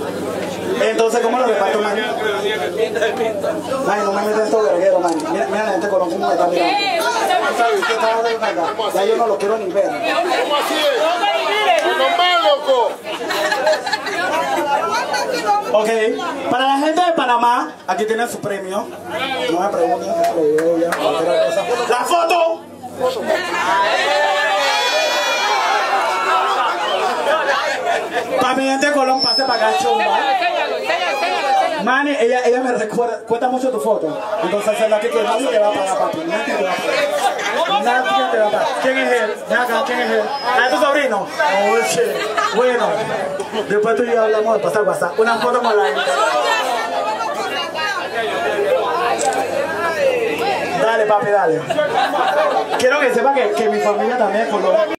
Entonces, ¿cómo lo reparto, man? Man, no me metas estos vergueros, man. Mira la gente Colón cómo me está mirando. Ya yo no lo quiero ni ver. ¿Cómo así es? ¡No más, loco! Ok, para la gente de Panamá, aquí tienen su premio. No me pregunten si se lo llevo ya. ¡La foto! Para mi gente de Colón, pase para acá, chumba. Manny, ella me recuerda, cuenta mucho tu foto. Entonces es la que nadie te va a pagar, papi. Nadie te va a pagar. Nadie te va a pagar. ¿Quién es él? Ven acá, ¿quién es él? ¿Ah, es tu sobrino? Oh, shit. Bueno, después tú y yo hablamos de pasar WhatsApp. Una foto con la gente. Dale, papi, dale. Quiero que sepa que mi familia también es Colón.